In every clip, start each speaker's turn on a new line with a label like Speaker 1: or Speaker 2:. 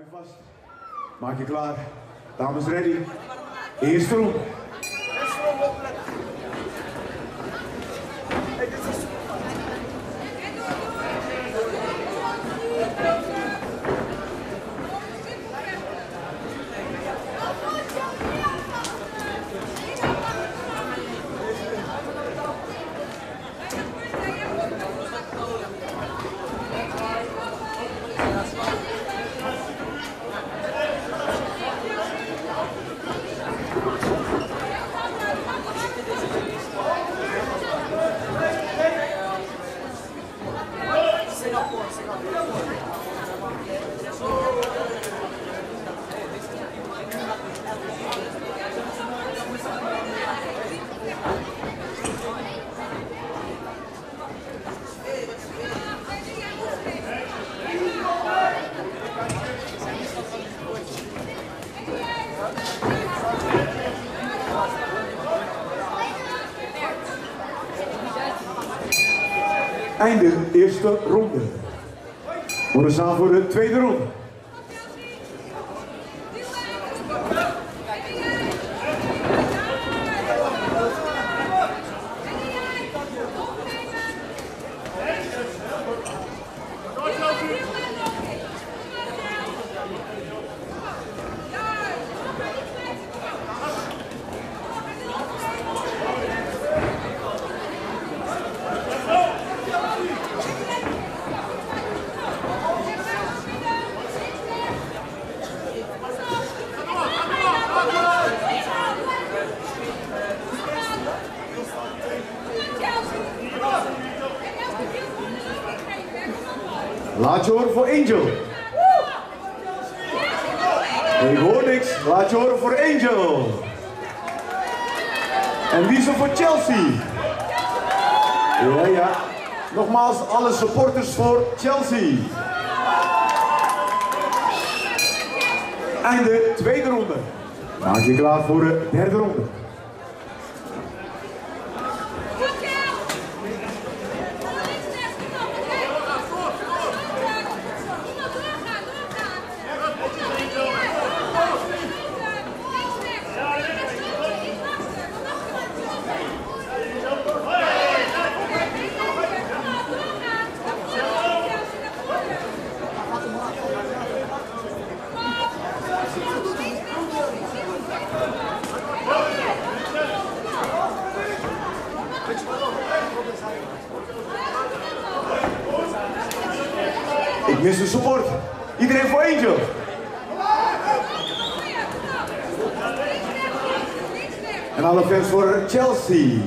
Speaker 1: vast. Maak je klaar. Dames ready. Eerste ronde. Einde eerste ronde. Worden staan voor de tweede ronde. Laat je horen voor Angel. Ik hoor niks. Laat je horen voor Angel. En wie is er voor Chelsea? Ja, ja. Nogmaals, alle supporters voor Chelsea. Einde tweede ronde. Maak je klaar voor de derde ronde. Ik mis de support. Iedereen voor Angel. En alle fans voor Chelsea.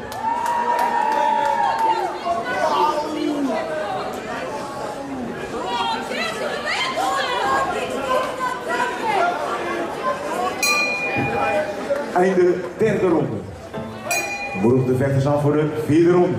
Speaker 1: Einde derde ronde. Moedig de vechters aan voor de vierde ronde.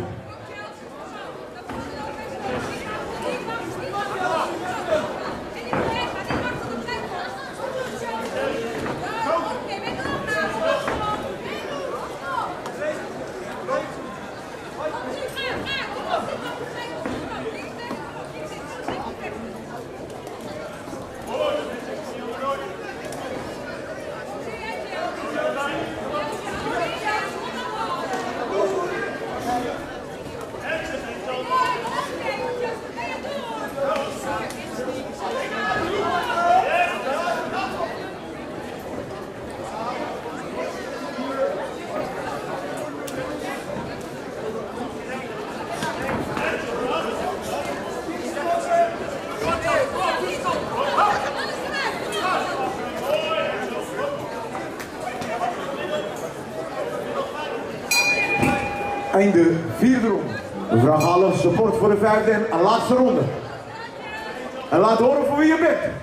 Speaker 1: Einde vierde ronde. We vragen alle support voor de vijfde en laatste ronde. En laat horen voor wie je bent.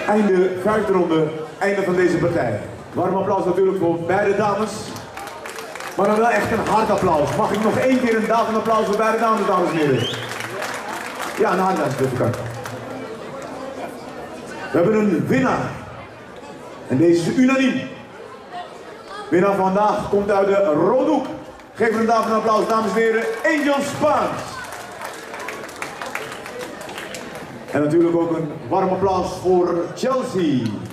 Speaker 1: Einde vijfde ronde, einde van deze partij. Warm applaus natuurlijk voor beide dames. Maar dan wel echt een hard applaus. Mag ik nog één keer een daverend applaus voor beide dames, dames en heren? Ja, een hard applaus. We hebben een winnaar. En deze is unaniem. Winnaar van vandaag komt uit de rode hoek. Geef een daverend applaus, dames en heren. Angel Spaans. En natuurlijk ook een warm applaus voor Chelsea.